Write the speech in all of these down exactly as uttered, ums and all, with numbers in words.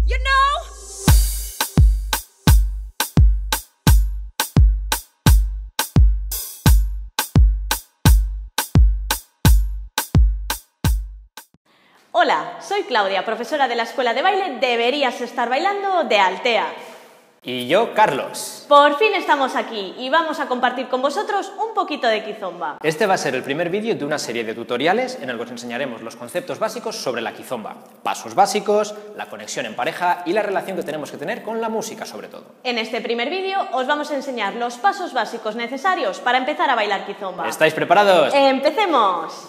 You know? Hola, soy Claudia, profesora de la Escuela de Baile Deberías Estar Bailando de Altea. Y yo, Carlos. Por fin estamos aquí y vamos a compartir con vosotros un poquito de kizomba. Este va a ser el primer vídeo de una serie de tutoriales en el que os enseñaremos los conceptos básicos sobre la kizomba, pasos básicos, la conexión en pareja y la relación que tenemos que tener con la música sobre todo. En este primer vídeo os vamos a enseñar los pasos básicos necesarios para empezar a bailar kizomba. ¿Estáis preparados? ¡Empecemos!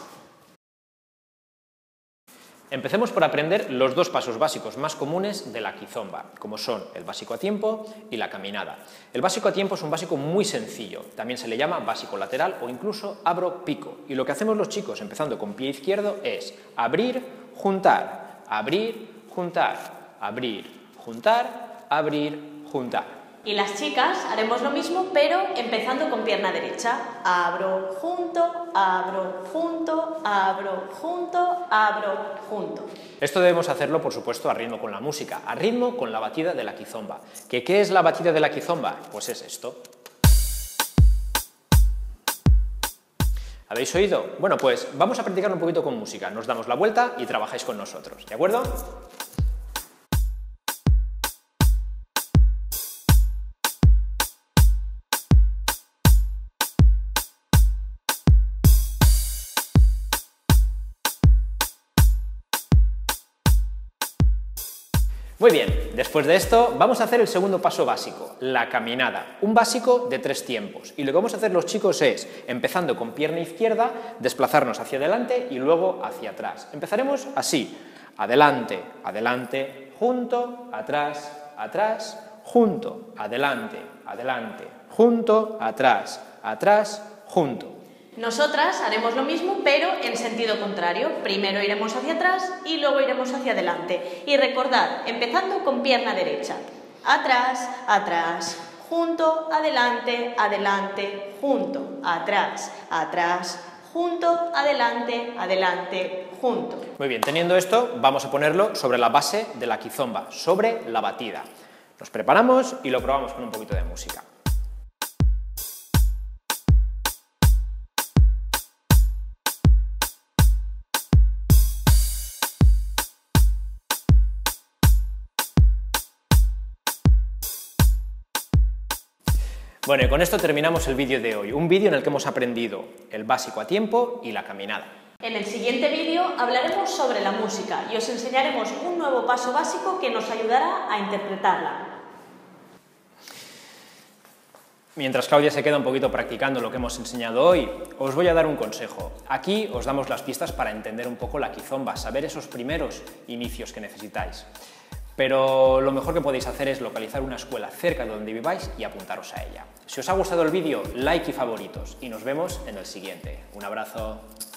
Empecemos por aprender los dos pasos básicos más comunes de la kizomba, como son el básico a tiempo y la caminada. El básico a tiempo es un básico muy sencillo, también se le llama básico lateral o incluso abro-pico. Y lo que hacemos los chicos, empezando con pie izquierdo, es abrir, juntar, abrir, juntar, abrir, juntar, abrir, juntar. Y las chicas haremos lo mismo, pero empezando con pierna derecha. Abro, junto, abro, junto, abro, junto, abro, junto. Esto debemos hacerlo, por supuesto, a ritmo con la música, a ritmo con la batida de la kizomba. ¿Qué, qué es la batida de la kizomba? Pues es esto. ¿Habéis oído? Bueno, pues vamos a practicar un poquito con música. Nos damos la vuelta y trabajáis con nosotros, ¿de acuerdo? Muy bien, después de esto vamos a hacer el segundo paso básico, la caminada, un básico de tres tiempos. Y lo que vamos a hacer los chicos es, empezando con pierna izquierda, desplazarnos hacia adelante y luego hacia atrás. Empezaremos así, adelante, adelante, junto, atrás, atrás, junto, adelante, adelante, junto, atrás, atrás, junto. Nosotras haremos lo mismo, pero en sentido contrario. Primero iremos hacia atrás y luego iremos hacia adelante. Y recordad, empezando con pierna derecha. Atrás, atrás, junto, adelante, adelante, junto, atrás, atrás, junto, adelante, adelante, junto. Muy bien, teniendo esto, vamos a ponerlo sobre la base de la kizomba, sobre la batida. Nos preparamos y lo probamos con un poquito de música. Bueno, y con esto terminamos el vídeo de hoy, un vídeo en el que hemos aprendido el básico a tiempo y la caminada. En el siguiente vídeo hablaremos sobre la música y os enseñaremos un nuevo paso básico que nos ayudará a interpretarla. Mientras Claudia se queda un poquito practicando lo que hemos enseñado hoy, os voy a dar un consejo. Aquí os damos las pistas para entender un poco la kizomba, saber esos primeros inicios que necesitáis. Pero lo mejor que podéis hacer es localizar una escuela cerca de donde viváis y apuntaros a ella. Si os ha gustado el vídeo, like y favoritos, y nos vemos en el siguiente. Un abrazo.